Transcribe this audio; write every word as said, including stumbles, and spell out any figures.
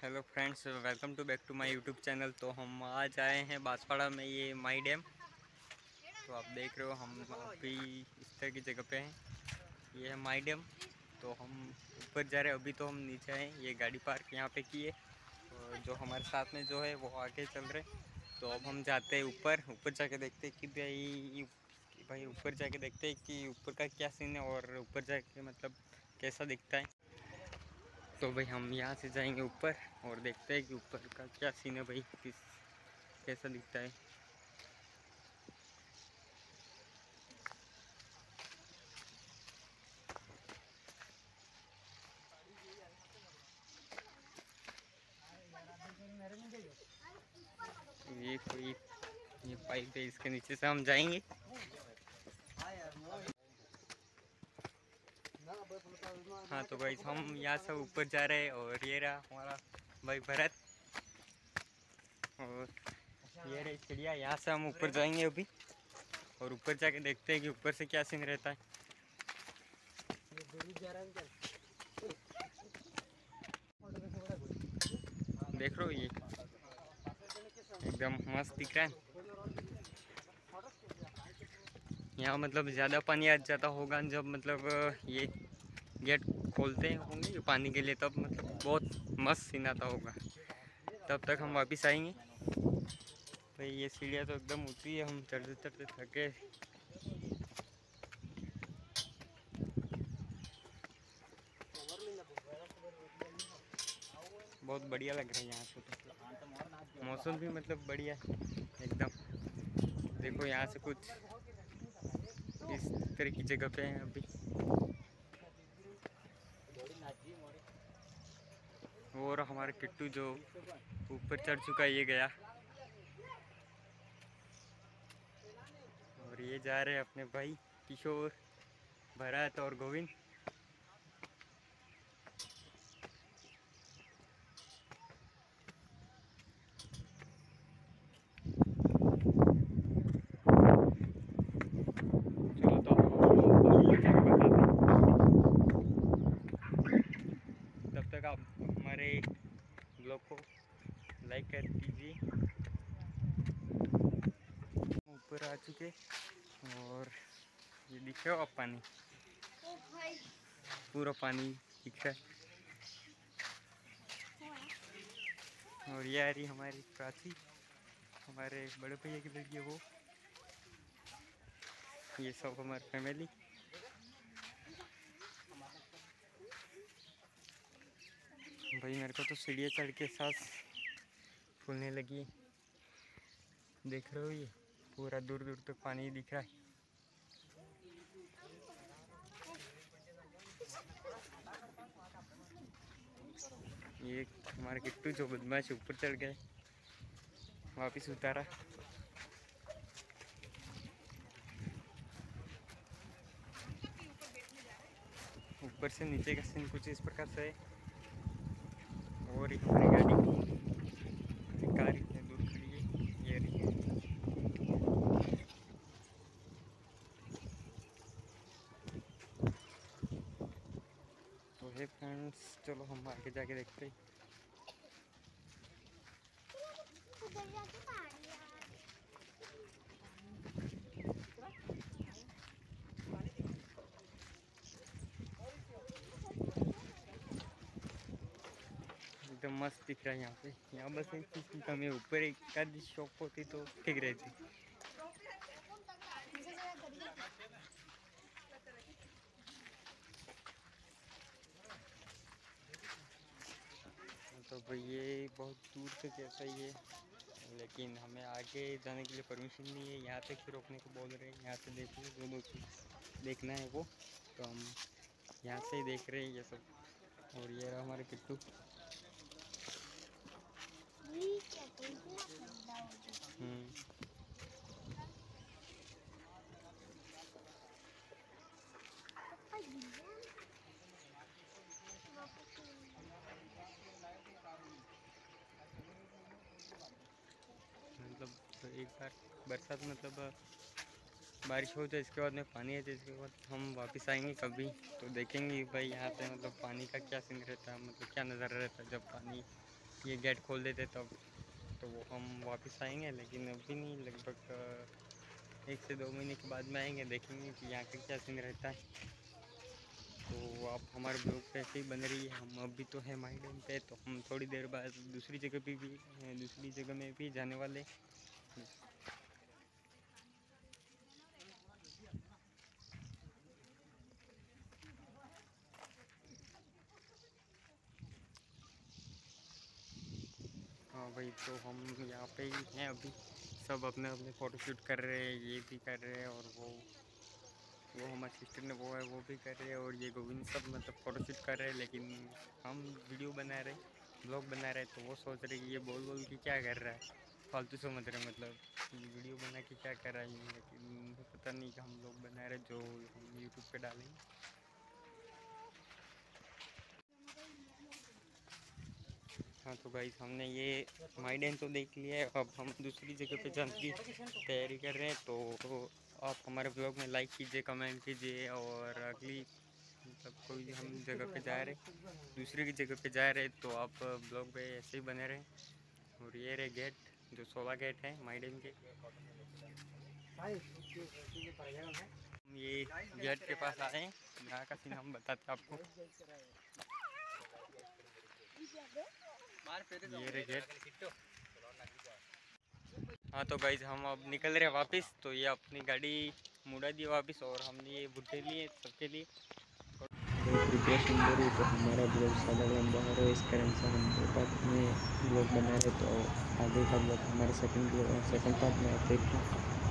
Hello friends, welcome to back to my YouTube channel. तो हम आज आए हैं बांसवाड़ा में, ये माई डैम। तो आप देख रहे हो हम अभी इस तरह की जगह पे हैं। ये है माई डैम। तो हम ऊपर जा रहे हैं। अभी तो हम नीचे आए, ये गाड़ी पार्क यहाँ पे की है। और जो हमारे साथ में जो है वो आगे चल रहे। तो अब हम जाते हैं ऊपर। ऊपर जाके देखते हैं कि भाई कि भाई ऊपर जाके देखते हैं कि ऊपर का क्या सीन है और ऊपर जाके मतलब कैसा दिखता है। तो भाई हम यहाँ से जाएंगे ऊपर और देखते हैं कि ऊपर का क्या सीन है, भाई किस कैसा दिखता है। ये कोई ये पाइप है, इसके नीचे से हम जाएंगे। हाँ तो भाई हम यहाँ से ऊपर जा रहे हैं और ये रहा हमारा भाई भरत। और ये रही चिड़िया। यहाँ से हम ऊपर जाएंगे अभी और ऊपर जाके देखते हैं कि ऊपर से क्या सीन रहता है। देख रहे हो, ये एकदम मस्त दिख रहा है। यहाँ मतलब ज़्यादा पानी आ जाता होगा जब मतलब ये गेट खोलते होंगे पानी के लिए, तब मतलब बहुत मस्त सीन आता होगा। तब तक हम वापस आएंगे। भाई ये सीढ़ियाँ तो एकदम ऊँची है, हम चढ़ते चढ़ते थके। बहुत बढ़िया लग रहा है यहाँ से। तो मौसम भी मतलब बढ़िया एकदम। देखो यहाँ से कुछ इस तरह की जगह पे हैं अभी। और हमारा किट्टू जो ऊपर चढ़ चुका है, ये गया। और ये जा रहे हैं अपने भाई किशोर, भरत और गोविंद। चलो तो तब तक आप हमारे ब्लॉग को लाइक कर दीजिए। ऊपर आ चुके और ये दिख रहा हो आप पानी, पूरा पानी दिख रहा है। और ये आ रही हमारी प्राची, हमारे बड़े भैया की लड़की है वो। ये सब हमारी फैमिली। भाई मेरे को तो सीढ़ियाँ चढ़ के सांस फूलने लगी। देख रहे हो, ये पूरा दूर दूर तक पानी दिख रहा है। ये हमारे किट्टू जो बदमाश ऊपर चढ़ गए, वापिस उतारा। ऊपर से नीचे का सीन कुछ इस प्रकार से है। और ये हमारी गाड़ी कार इतने दूर खड़ी है, ये रही। तो है फ्रेंड्स, चलो हम आगे जाके देखते हैं। एकदम मस्त दिख रहा है यहाँ पे। यहाँ बस एक चीज़ की कमी है, ऊपर एक आधी शॉप होती तो ठीक रहती। तो भाई ये बहुत दूर तक ऐसा ही है, लेकिन हमें आगे जाने के लिए परमिशन नहीं है। यहाँ तक ही रोकने को बोल रहे हैं। यहाँ से देख लो, जो दो चीज़ देखना है वो तो हम यहाँ से ही देख रहे हैं ये सब। और ये रहा हमारे किट्टू। हम्म मतलब तो एक बार बरसात मतलब बारिश हो जाए, इसके बाद में पानी है तो इसके बाद हम वापस आएंगे कभी तो देखेंगे भाई यहाँ पे मतलब पानी का क्या सीन रहता है, मतलब क्या नज़ारा रहता है जब पानी ये गेट खोल देते तब तो वो हम वापस आएंगे, लेकिन अभी नहीं, लगभग एक से दो महीने के बाद में आएंगे, देखेंगे कि यहाँ का क्या सीन रहता है। तो आप हमारे ब्लॉग पे ऐसे ही बन रही है। हम अभी तो है माई डैम पे, तो हम थोड़ी देर बाद दूसरी जगह पे भी दूसरी जगह में भी जाने वाले। हाँ भाई, तो हम यहाँ पे ही हैं अभी, सब अपने अपने फ़ोटो शूट कर रहे हैं, ये भी कर रहे हैं, और वो वो हमारे सिस्टर ने वो है वो भी कर रहे हैं, और ये गोविंद सब मतलब फ़ोटो शूट कर रहे हैं। लेकिन हम वीडियो बना रहे, ब्लॉग बना रहे, तो वो सोच रहे कि ये बोल बोल के क्या कर रहा है, फालतू समझ रहे, मतलब वीडियो बना के क्या कर रहा है। लेकिन पता नहीं कि हम लोग बना रहे जो हम यूट्यूब पे डालेंगे। हाँ तो गाइस, हमने ये माई डैम तो देख लिया है, अब हम दूसरी जगह पे जाने की तैयारी कर रहे हैं। तो, तो आप हमारे ब्लॉग में लाइक कीजिए, कमेंट कीजिए, और अगली मतलब कोई हम जगह पे जा रहे, दूसरी की जगह पे जा रहे, तो आप ब्लॉग पे ऐसे ही बने रहें। और ये रहे गेट, जो सोलह गेट है माई डैम के। हम ये गेट के पास आए हैं, यहाँ का सीन हम बताते हैं आपको। ये रहे गेट। हाँ तो गाइज, हम अब निकल रहे हैं वापस। तो ये अपनी गाड़ी मुड़ा दी वापस, और हमने ये भुट्टे लिए सबके लिए। प्रिपरेशन करी तो हमारा ब्लॉग ज़्यादा लंबा हो रहा है, इस कारण से हम दो पार्ट में ब्लॉग बना रहे। तो आगे का ब्लॉग हमारे सेकंड सेकंड पार्ट में आप देखिए।